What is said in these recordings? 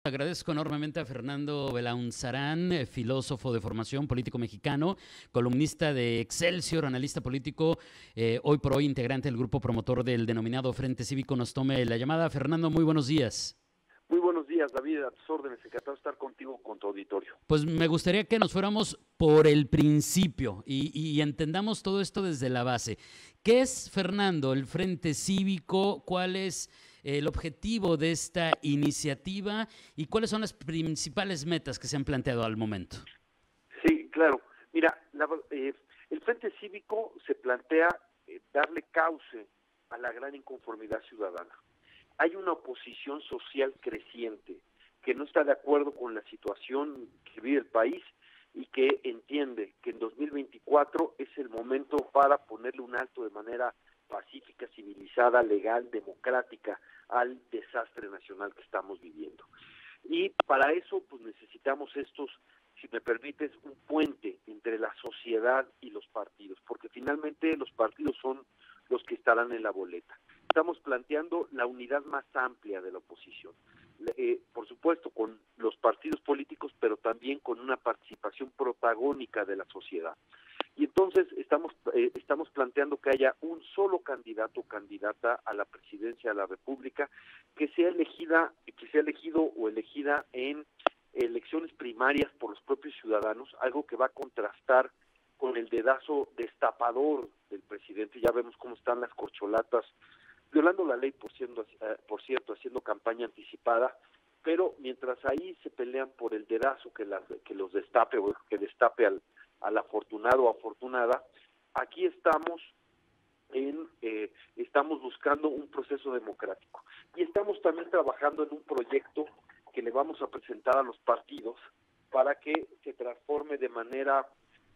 Agradezco enormemente a Fernando Belaunzarán, filósofo de formación, político mexicano, columnista de Excelsior, analista político, hoy por hoy integrante del grupo promotor del denominado Frente Cívico. Nos tome la llamada. Fernando, muy buenos días. Muy buenos días, David, a tus órdenes, encantado de estar contigo, con tu auditorio. Pues me gustaría que nos fuéramos por el principio y entendamos todo esto desde la base. ¿Qué es, Fernando, el Frente Cívico? ¿Cuál es el objetivo de esta iniciativa y cuáles son las principales metas que se han planteado al momento? Sí, claro. Mira, el Frente Cívico se plantea darle cauce a la gran inconformidad ciudadana. Hay una oposición social creciente que no está de acuerdo con la situación que vive el país y que entiende que en 2024 es el momento para ponerle un alto de manera pacífica, civilizada, legal, democrática al desastre nacional que estamos viviendo. Y para eso pues necesitamos si me permites, un puente entre la sociedad y los partidos, porque finalmente los partidos son los que estarán en la boleta. Estamos planteando la unidad más amplia de la oposición, por supuesto con los partidos políticos, pero también con una participación protagónica de la sociedad. Y entonces estamos planteando que haya un solo candidato o candidata a la presidencia de la República que sea elegido o elegida en elecciones primarias por los propios ciudadanos, algo que va a contrastar con el dedazo destapador del presidente. Ya vemos cómo están las corcholatas, violando la ley, por cierto, haciendo campaña anticipada, pero mientras ahí se pelean por el dedazo que los destape o que destape al afortunado o afortunada, aquí estamos buscando un proceso democrático y estamos también trabajando en un proyecto que le vamos a presentar a los partidos para que se transforme de manera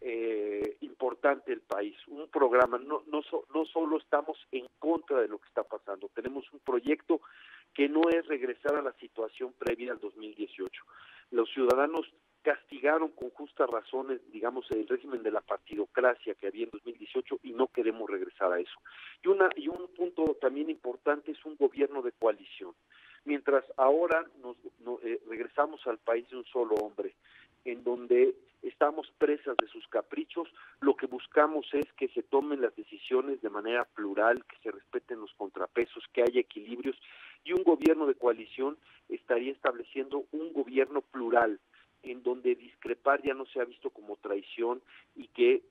importante el país. Un programa, no solo estamos en contra de lo que está pasando, tenemos un proyecto que no es regresar a la situación previa al 2018. Los ciudadanos castigaron con justas razones, digamos, el régimen de la partidocracia que había en 2018 y no queremos regresar a eso. Y un punto también importante es un gobierno de coalición. Mientras ahora regresamos al país de un solo hombre, en donde estamos presas de sus caprichos, lo que buscamos es que se tomen las decisiones de manera plural, que se respeten los contrapesos, que haya equilibrios, y un gobierno de coalición estaría estableciendo un gobierno plural, en donde discrepar ya no sea visto como traición y que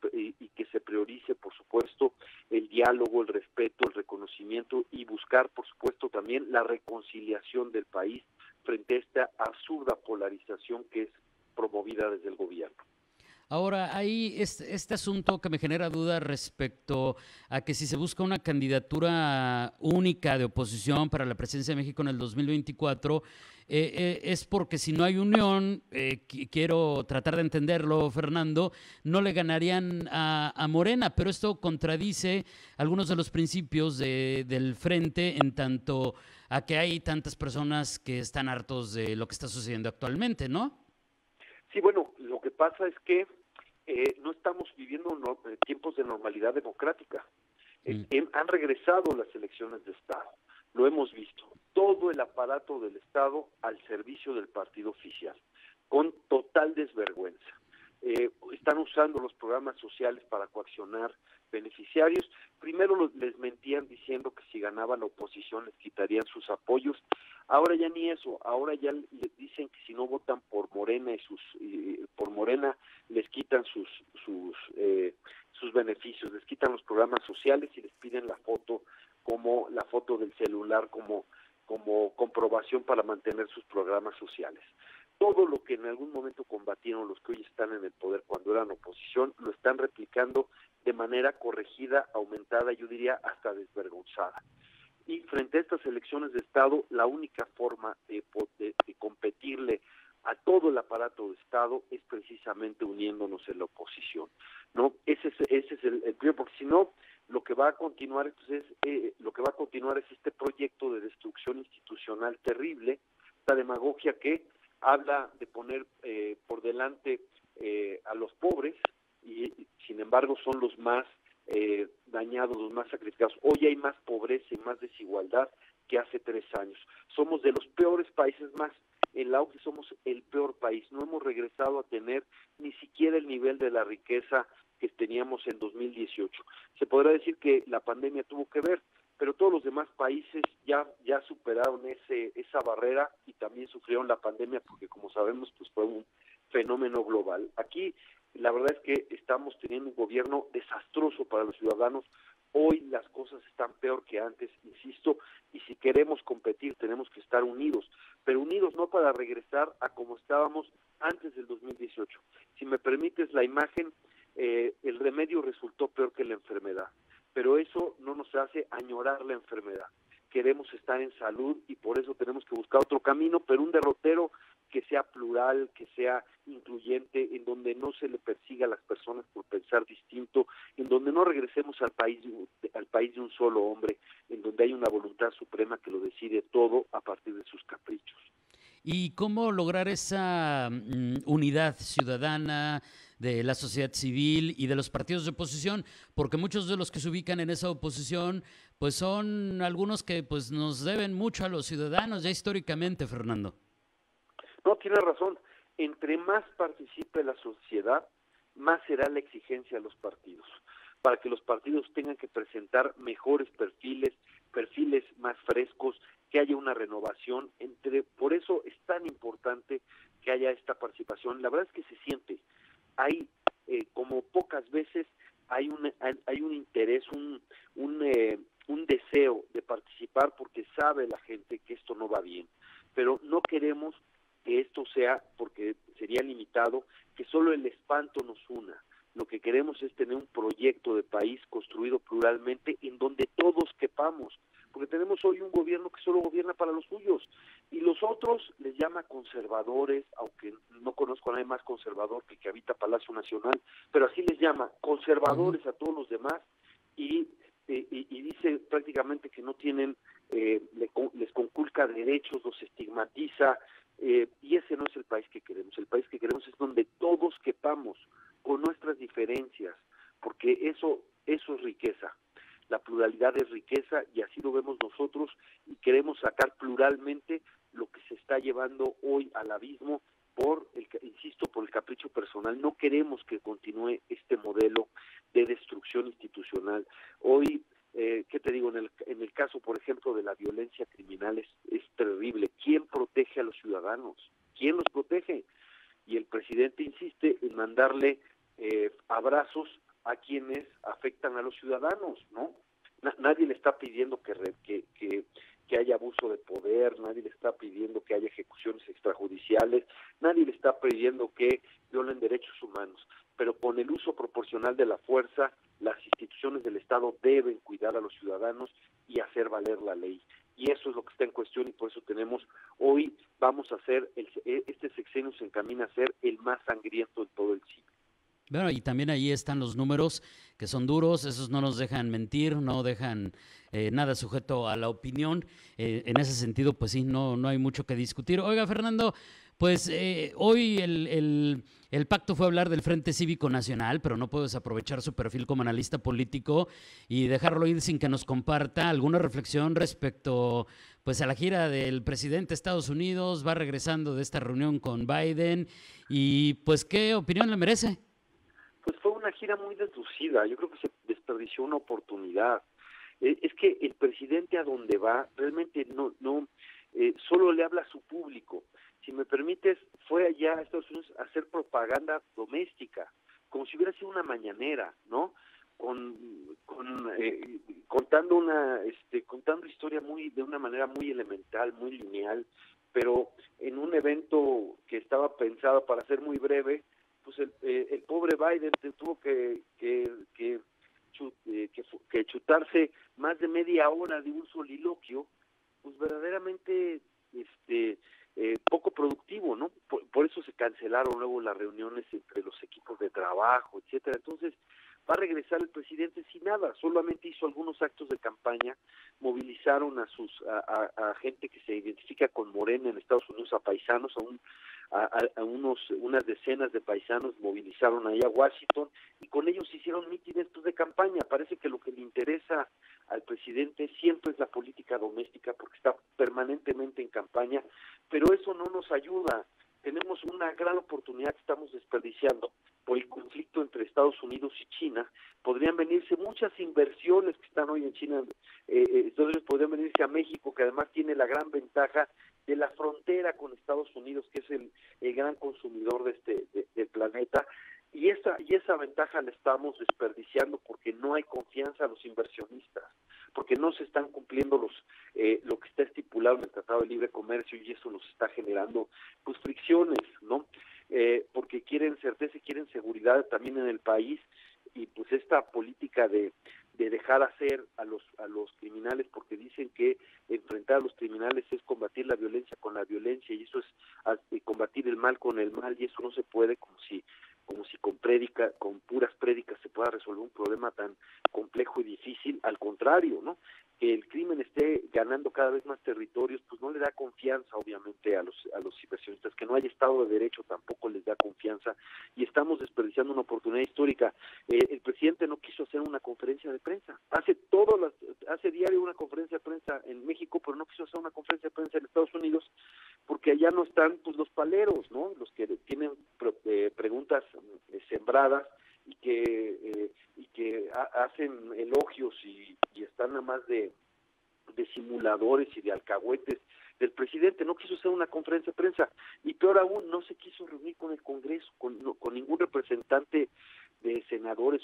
se priorice, por supuesto, el diálogo, el respeto, el reconocimiento y buscar, por supuesto, también la reconciliación del país frente a esta absurda polarización que es promovida desde el gobierno. Ahora, hay este asunto que me genera duda respecto a que si se busca una candidatura única de oposición para la presidencia de México en el 2024, es porque si no hay unión, quiero tratar de entenderlo, Fernando, no le ganarían a Morena, pero esto contradice algunos de los principios del frente en tanto a que hay tantas personas que están hartos de lo que está sucediendo actualmente, ¿no? Sí, bueno, lo que pasa es que no estamos viviendo tiempos de normalidad democrática. Han regresado las elecciones de Estado, lo hemos visto. Todo el aparato del Estado al servicio del partido oficial, con total desvergüenza. Están usando los programas sociales para coaccionar beneficiarios. Primero les mentían diciendo que si ganaba la oposición les quitarían sus apoyos. Ahora ya ni eso, ahora ya les dicen que si no votan por Morena por Morena les quitan sus beneficios, les quitan los programas sociales y les piden la foto del celular como comprobación para mantener sus programas sociales. Todo lo que en algún momento combatieron los que hoy están en el poder cuando eran oposición, lo están replicando de manera corregida, aumentada, yo diría hasta desvergonzada. Y frente a estas elecciones de Estado, la única forma de competirle a todo el aparato de Estado es precisamente uniéndonos en la oposición, ¿no? Ese es el primero, porque si no, lo que va a continuar es este proyecto de destrucción institucional terrible, esta demagogia que habla de poner por delante a los pobres y sin embargo son los más dañados, los más sacrificados. Hoy hay más pobreza y más desigualdad que hace 3 años. Somos de los peores países, más en la OCDE somos el peor país, no hemos regresado a tener ni siquiera el nivel de la riqueza que teníamos en 2018. Se podrá decir que la pandemia tuvo que ver, pero todos los demás países ya superaron esa barrera y también sufrieron la pandemia porque, como sabemos, pues fue un fenómeno global. Aquí la verdad es que estamos teniendo un gobierno desastroso para los ciudadanos. Hoy las cosas están peor que antes, insisto, y si queremos competir tenemos que estar unidos, pero unidos no para regresar a como estábamos antes del 2018. Si me permites la imagen, el remedio resultó peor que la enfermedad, pero eso no nos hace añorar la enfermedad. Queremos estar en salud y por eso tenemos que buscar otro camino, pero un derrotero que sea plural, que sea incluyente, en donde no se le persiga a las personas por pensar distinto, en donde no regresemos al país de un solo hombre, en donde hay una voluntad suprema que lo decide todo a partir de sus caprichos. ¿Y cómo lograr esa unidad ciudadana de la sociedad civil y de los partidos de oposición? Porque muchos de los que se ubican en esa oposición, pues son algunos que pues nos deben mucho a los ciudadanos ya históricamente, Fernando. No, tiene razón. Entre más participe la sociedad, más será la exigencia a los partidos, para que los partidos tengan que presentar mejores perfiles más frescos, que haya una renovación. Por eso es tan importante que haya esta participación. La verdad es que se siente. Hay, como pocas veces, hay un interés, un deseo de participar porque sabe la gente que esto no va bien. Pero no queremos que esto sea, porque sería limitado, que solo el espanto nos una. Lo que queremos es tener un proyecto de país construido pluralmente en donde todos quepamos, porque tenemos hoy un gobierno que solo gobierna para los suyos, y los otros les llama conservadores, aunque no conozco a nadie más conservador que habita Palacio Nacional, pero así les llama, conservadores a todos los demás, y dice prácticamente que no tienen, les conculca derechos, los estigmatiza, y ese no es el país que queremos. El país que queremos es donde todos quepamos con nuestras diferencias, porque eso es riqueza. La pluralidad es riqueza y así lo vemos nosotros y queremos sacar pluralmente lo que se está llevando hoy al abismo por el capricho personal. No queremos que continúe este modelo de destrucción institucional. Hoy, ¿qué te digo? En el caso, por ejemplo, de la violencia criminal es terrible. ¿Quién protege a los ciudadanos? ¿Quién los protege? Y el presidente insiste en mandarle abrazos a quienes afectan a los ciudadanos, ¿no? Nadie le está pidiendo que haya abuso de poder, nadie le está pidiendo que haya ejecuciones extrajudiciales, nadie le está pidiendo que violen derechos humanos, pero con el uso proporcional de la fuerza, las instituciones del Estado deben cuidar a los ciudadanos y hacer valer la ley. Y eso es lo que está en cuestión y por eso hoy vamos a hacer, este sexenio se encamina a ser el más sangriento de todo el siglo. Bueno, y también ahí están los números que son duros, esos no nos dejan mentir, no dejan nada sujeto a la opinión. En ese sentido, pues sí, no hay mucho que discutir. Oiga, Fernando, pues hoy el pacto fue hablar del Frente Cívico Nacional, pero no puedo desaprovechar su perfil como analista político y dejarlo ir sin que nos comparta alguna reflexión respecto pues a la gira del presidente de Estados Unidos, va regresando de esta reunión con Biden y pues ¿qué opinión le merece? Pues fue una gira muy deslucida, yo creo que se desperdició una oportunidad. Es que el presidente a donde va realmente solo le habla a su público. Si me permites, fue allá a Estados Unidos a hacer propaganda doméstica, como si hubiera sido una mañanera, ¿no? Contando historia de una manera muy elemental, muy lineal, pero en un evento que estaba pensado para ser muy breve, pues el pobre Biden tuvo que chutarse más de media hora de un soliloquio, pues verdaderamente poco productivo, ¿no? Por eso se cancelaron luego las reuniones entre los equipos de trabajo, etcétera. Entonces va a regresar el presidente sin nada, solamente hizo algunos actos de campaña, movilizaron a gente que se identifica con Morena en Estados Unidos, a paisanos, unas decenas de paisanos movilizaron ahí a Washington y con ellos hicieron mítines de campaña. Parece que lo que le interesa al presidente siempre es la política doméstica porque está permanentemente en campaña, pero eso no nos ayuda. Tenemos una gran oportunidad que estamos desperdiciando por el conflicto entre Estados Unidos y China. Podrían venirse muchas inversiones que están hoy en China, entonces podrían venirse a México, que además tiene la gran ventaja de la frontera con Estados Unidos, que es el gran consumidor del planeta, y esa ventaja la estamos desperdiciando porque no hay confianza a los inversionistas, porque no se están cumpliendo lo que está estipulado en el Tratado de Libre Comercio, y eso nos está generando pues fricciones, ¿no? Porque quieren certeza y quieren seguridad también en el país, y pues esta política de dejar hacer a los criminales, porque dicen que enfrentar a los criminales es combatir la violencia con la violencia, y eso es combatir el mal con el mal, y eso no se puede como si con puras prédicas se pueda resolver un problema tan complejo y difícil. Al contrario, ¿no? Que el crimen esté ganando cada vez más territorios, pues no le da confianza, obviamente, a los inversionistas. Que no haya Estado de Derecho tampoco les da confianza, y estamos desperdiciando una oportunidad histórica. El presidente no quiso hacer una conferencia de prensa. Hace diario una conferencia de prensa en México, pero no quiso hacer una conferencia de prensa en Estados Unidos, porque allá no están pues los paleros, ¿no? Los que tienen preguntas sembradas y que hacen elogios y están nada más de simuladores y de alcahuetes del presidente. No quiso hacer una conferencia de prensa, y peor aún, no se quiso reunir con el Congreso, con ningún representante de senadores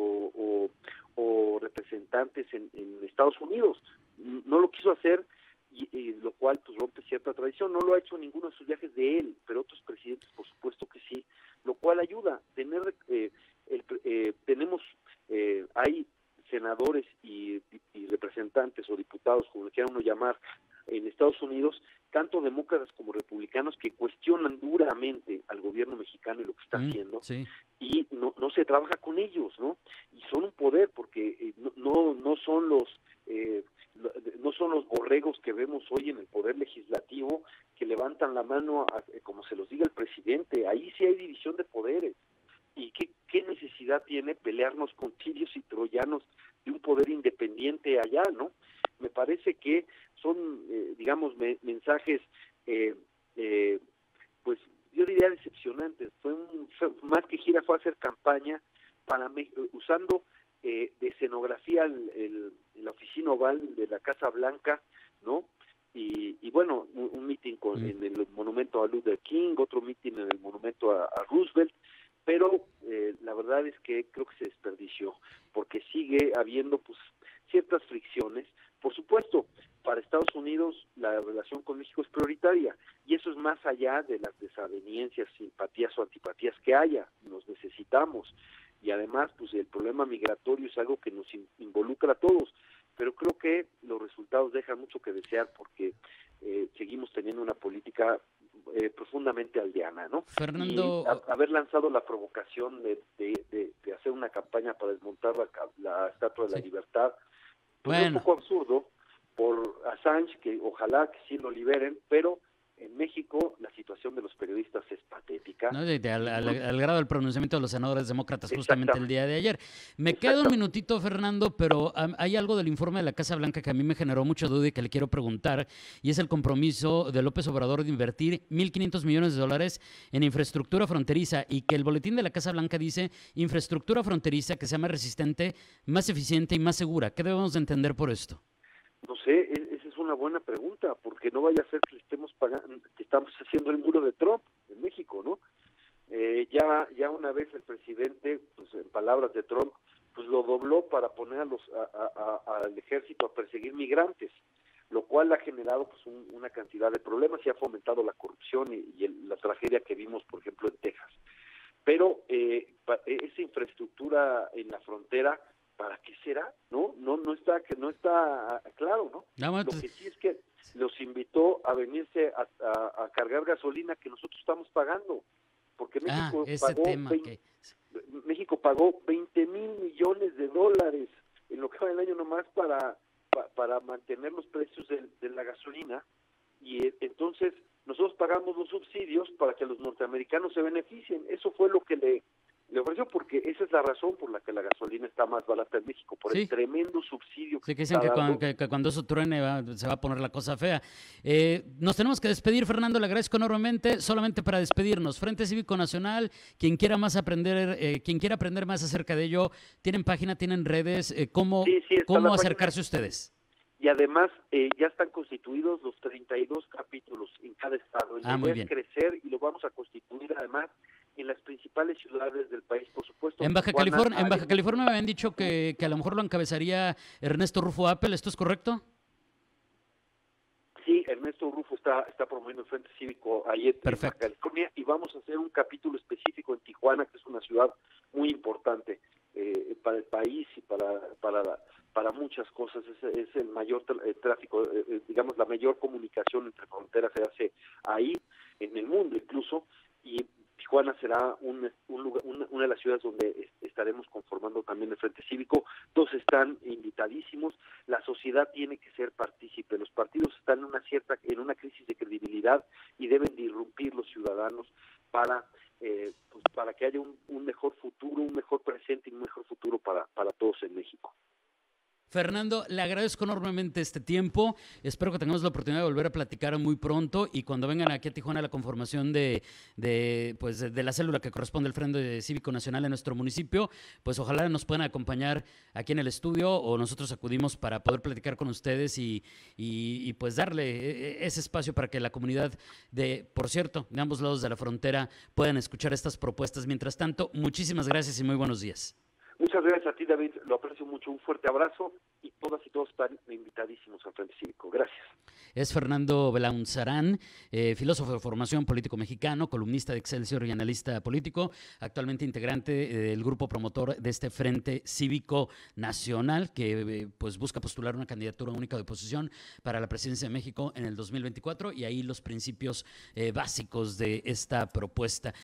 o representantes en Estados Unidos. No lo quiso hacer, y lo cual pues rompe cierta tradición. No lo ha hecho en ninguno de sus viajes de él, pero otros presidentes por supuesto que sí, lo cual ayuda. Hay senadores y representantes o diputados, como le quiera uno llamar, en Estados Unidos, tanto demócratas como republicanos, que cuestionan duramente al gobierno mexicano y lo que está haciendo, sí. Y no se trabaja con ellos, ¿no? Y son un poder, porque no son los borregos que vemos hoy en el poder legislativo, que levantan la mano como se los diga el presidente. Ahí sí hay división de poderes. ¿Y qué necesidad tiene pelearnos con tirios y troyanos de un poder independiente allá, no? Me parece que son, mensajes, pues yo diría decepcionantes. Más que gira, fue a hacer campaña usando de escenografía la oficina oval de la Casa Blanca, ¿no? Y bueno, un mitin en el monumento a Luther King, otro mitin en el monumento a Roosevelt, pero la verdad es que creo que se desperdició, porque sigue habiendo pues ciertas fricciones. Por supuesto, para Estados Unidos la relación con México es prioritaria, y eso es más allá de las desavenencias, simpatías o antipatías que haya. Nos necesitamos, y además pues el problema migratorio es algo que nos involucra a todos, pero creo que los resultados dejan mucho que desear, porque seguimos teniendo una política profundamente aldeana, ¿no? Fernando, Y haber lanzado la provocación de hacer una campaña para desmontar la Estatua de la Libertad, pues es un poco absurdo por Assange, que ojalá que sí lo liberen, pero en México la situación de los periodistas es patética. ¿no? Al grado del pronunciamiento de los senadores demócratas justamente el día de ayer. Me queda un minutito, Fernando, pero hay algo del informe de la Casa Blanca que a mí me generó mucha duda y que le quiero preguntar, y es el compromiso de López Obrador de invertir $1,500 millones en infraestructura fronteriza, y que el boletín de la Casa Blanca dice infraestructura fronteriza que sea más resistente, más eficiente y más segura. ¿Qué debemos de entender por esto? No sé, esa es una buena pregunta, porque no vaya a ser que le estemos pagando, que estamos haciendo el muro de Trump en México, ¿no? Ya una vez el presidente, pues en palabras de Trump, pues lo dobló para poner al ejército a perseguir migrantes, lo cual ha generado pues una cantidad de problemas y ha fomentado la corrupción y la tragedia que vimos, por ejemplo, en Texas. Pero esa infraestructura en la frontera, ¿para qué será? No está claro, ¿no? Lo que sí es que los invitó a venirse a cargar gasolina que nosotros estamos pagando, porque México pagó $20,000 millones en lo que va del año nomás para mantener los precios de la gasolina, y entonces nosotros pagamos los subsidios para que los norteamericanos se beneficien. Eso fue lo que le ofreció, porque esa es la razón por la que la gasolina está más barata en México, por el tremendo subsidio que dicen que cuando eso truene se va a poner la cosa fea. Nos tenemos que despedir, Fernando, le agradezco enormemente. Solamente para despedirnos, Frente Cívico Nacional, quien quiera aprender más acerca de ello, ¿tienen página, tienen redes? ¿Cómo acercarse a ustedes? Y además ya están constituidos los 32 capítulos en cada estado. Muy bien. Crecer, y lo vamos a constituir además en las principales ciudades del país, por supuesto. En Baja California me habían dicho que a lo mejor lo encabezaría Ernesto Rufo Appel, ¿esto es correcto? Sí, Ernesto Rufo está promoviendo el Frente Cívico ahí en Baja California, y vamos a hacer un capítulo específico en Tijuana, que es una ciudad muy importante para el país y para muchas cosas. Es el mayor tráfico, digamos, la mayor comunicación entre fronteras se hace ahí, en el mundo incluso, y Tijuana será una de las ciudades donde estaremos conformando también el Frente Cívico. Todos están invitadísimos. La sociedad tiene que ser partícipe. Los partidos están en una crisis de credibilidad, y deben de irrumpir los ciudadanos para que haya un mejor futuro, un mejor presente y un mejor futuro para todos en México. Fernando, le agradezco enormemente este tiempo. Espero que tengamos la oportunidad de volver a platicar muy pronto, y cuando vengan aquí a Tijuana a la conformación de la célula que corresponde al Frente Cívico Nacional en nuestro municipio, pues ojalá nos puedan acompañar aquí en el estudio, o nosotros acudimos para poder platicar con ustedes y pues darle ese espacio para que la comunidad por cierto, de ambos lados de la frontera puedan escuchar estas propuestas. Mientras tanto, muchísimas gracias y muy buenos días. Muchas gracias a ti, David, lo aprecio mucho, un fuerte abrazo, y todas y todos están invitadísimos al Frente Cívico. Gracias. Es Fernando Belaunzarán, filósofo de formación, político mexicano, columnista de Excelsior y analista político, actualmente integrante del grupo promotor de este Frente Cívico Nacional, que pues busca postular una candidatura única de oposición para la presidencia de México en el 2024, y ahí los principios básicos de esta propuesta.